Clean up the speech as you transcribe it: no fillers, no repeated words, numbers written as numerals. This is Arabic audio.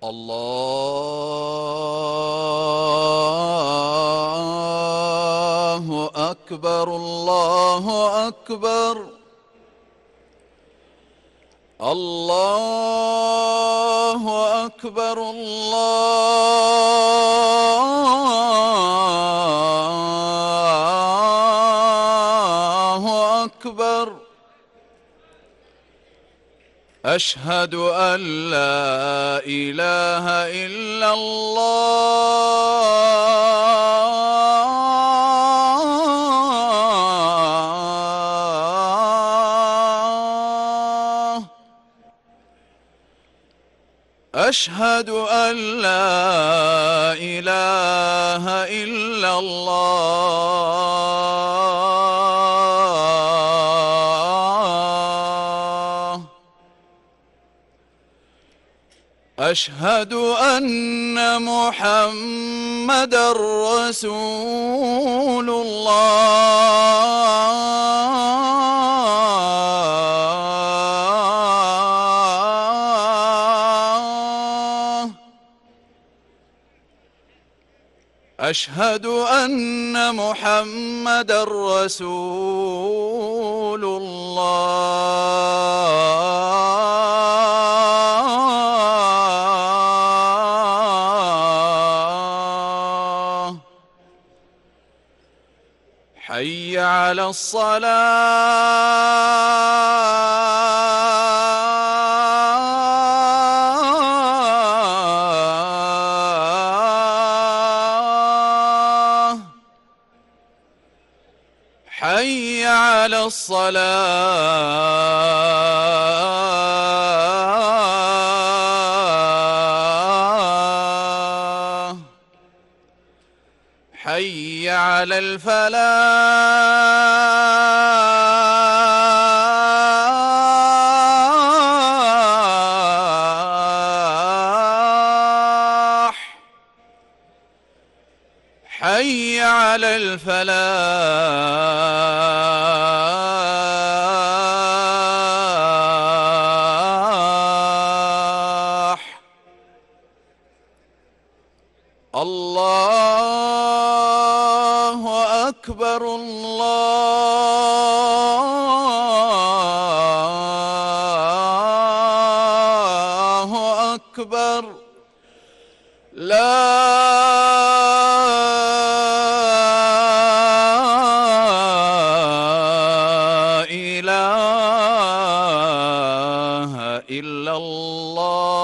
الله أكبر الله أكبر الله أكبر الله أكبر. أشهد أن لا إله إلا الله. أشهد أن لا إله إلا الله. أشهد أن محمدًا رسول الله. أشهد أن محمدًا رسول الله. حي على الصلاة. حي على الصلاة. حي على الفلاح. حي على الفلاح. الله أكبر الله أكبر. لا إله إلا الله.